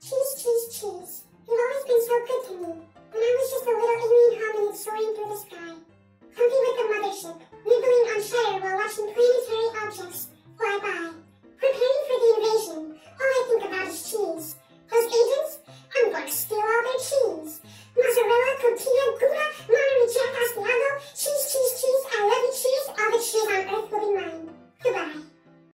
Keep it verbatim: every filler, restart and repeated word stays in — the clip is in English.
Cheese, cheese, cheese. You've always been so good to me. When I was just a little alien hominid soaring through the sky.